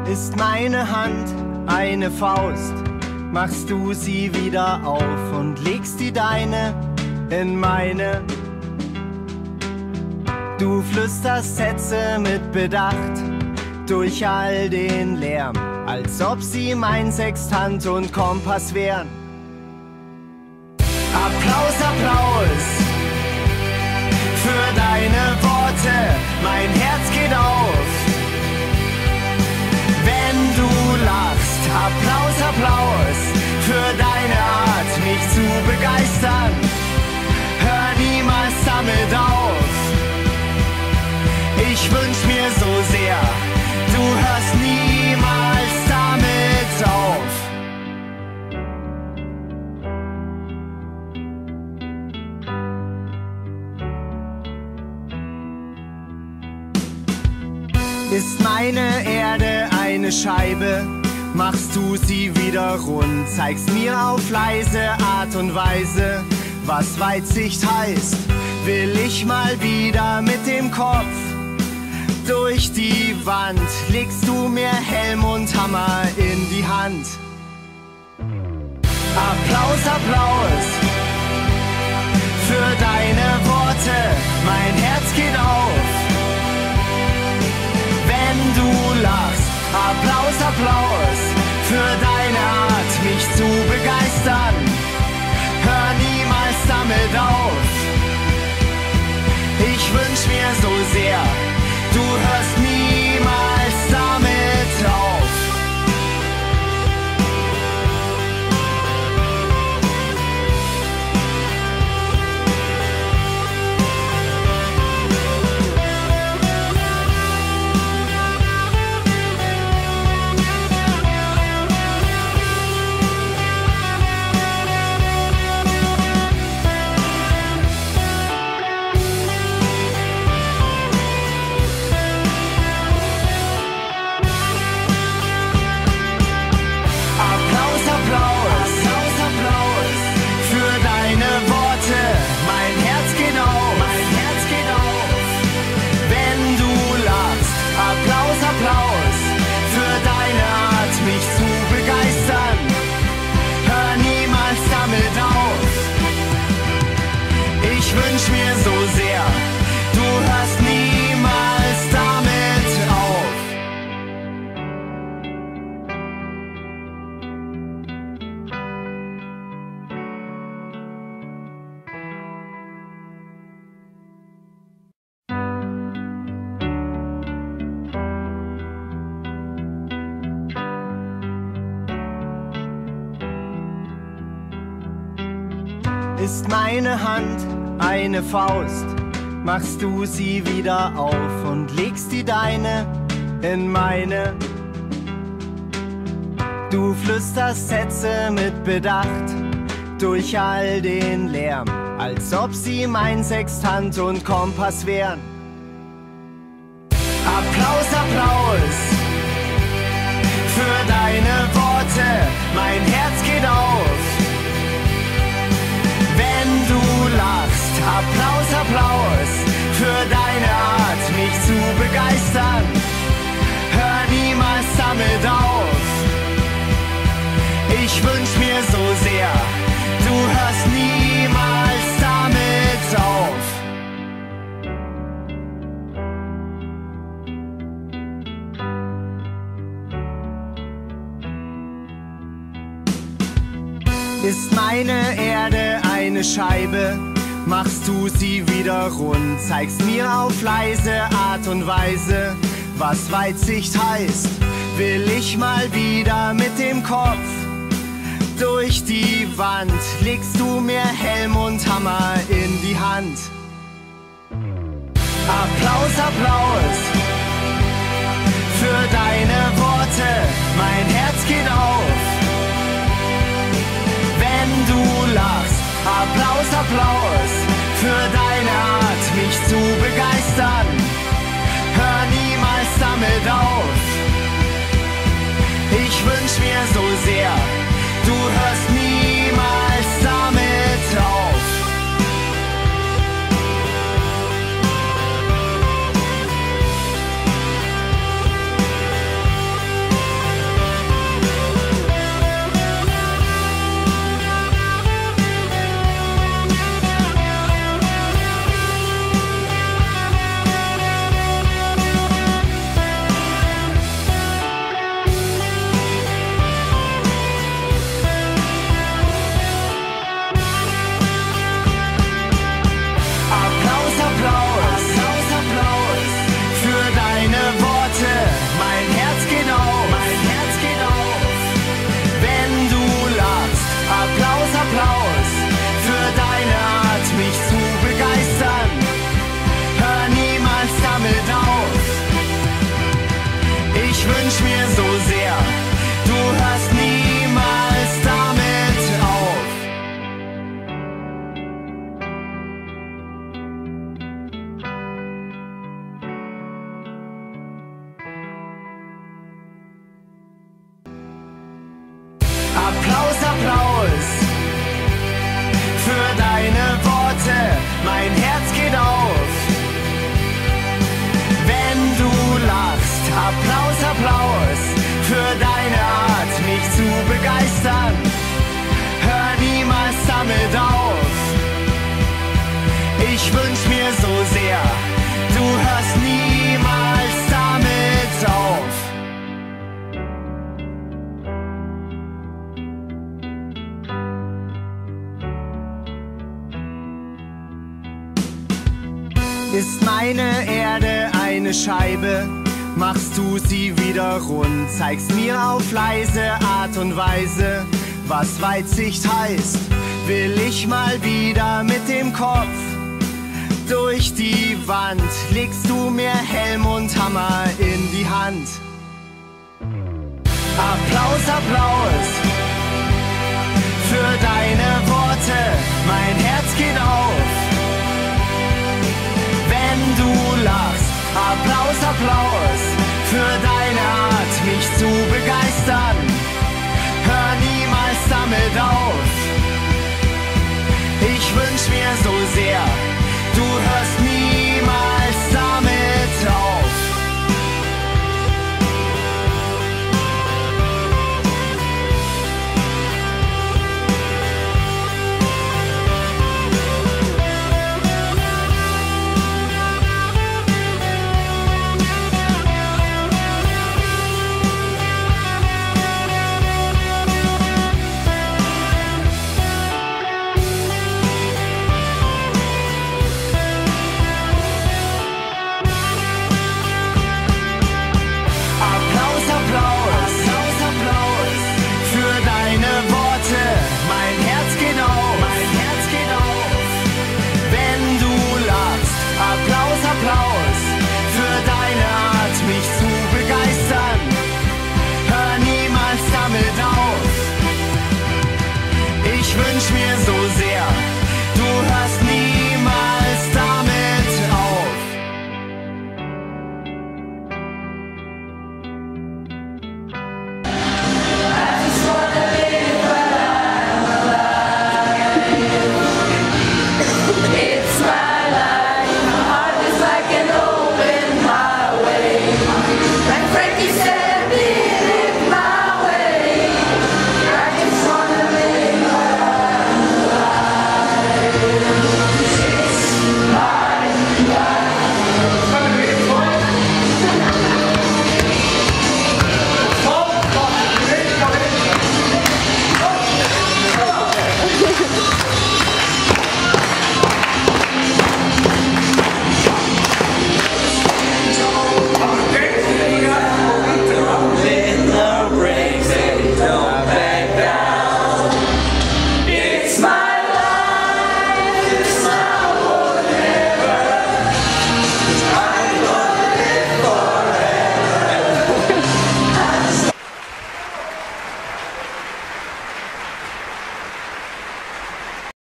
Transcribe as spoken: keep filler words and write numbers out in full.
Ist meine Hand eine Faust, machst du sie wieder auf und legst die deine in meine. Du flüsterst Sätze mit Bedacht durch all den Lärm, als ob sie mein Sextant und Kompass wären. Applaus, Applaus für deine Worte, mein Herz geht auf, wenn du lachst. Applaus, Applaus für deine Art, mich zu begeistern. Hör niemals damit auf. Ich wünsch mir so sehr, du hörst niemals damit auf. Ist meine Erde eine Scheibe, machst du sie wieder rund, zeigst mir auf leise Art und Weise, was Weitsicht heißt. Will ich mal wieder mit dem Kopf durch die Wand, legst du mir Helm und Hammer in die Hand. Applaus, Applaus für deine Worte, mein Herz geht auf, wenn du lachst. Applaus, Applaus für deine Art, mich zu begeistern. Hör niemals damit auf. Ich wünsch mir so sehr, du hörst niemals damit auf. Ich wünsch mir so sehr, du hörst niemals damit auf. Ist meine Hand eine Faust, machst du sie wieder auf und legst die deine in meine. Du flüsterst Sätze mit Bedacht durch all den Lärm, als ob sie mein Sextant und Kompass wären. Applaus, Applaus für deine Worte, mein Herz geht auf, wenn du lachst. Applaus, Applaus für deine Art, mich zu begeistern. Hör niemals damit auf. Ich wünsch mir so sehr, du hörst niemals damit auf. Ist meine Erde eine Scheibe, machst du sie wieder rund, zeigst mir auf leise Art und Weise, was Weitsicht heißt. Will ich mal wieder mit dem Kopf durch die Wand, legst du mir Helm und Hammer in die Hand. Applaus, Applaus für deine Worte, mein Herz geht auf, wenn du lachst. Applaus, Applaus für deine Art, mich zu begeistern. Hör niemals damit auf. Ich wünsch mir so sehr, du hörst niemals damit auf. Applaus für deine Art, mich zu begeistern. Hör niemals damit auf. Ich wünsch mir so sehr, du hörst niemals damit auf. Ist meine Erde eine Scheibe, machst du sie wieder rund, zeigst mir auf leise Art und Weise, was Weitsicht heißt. Will ich mal wieder mit dem Kopf durch die Wand, legst du mir Helm und Hammer in die Hand. Applaus, Applaus für deine Worte, mein Herz geht auf, wenn du lachst. Applaus, Applaus für deine Art, mich zu begeistern. Hör niemals damit auf. Ich wünsch mir so sehr, du hörst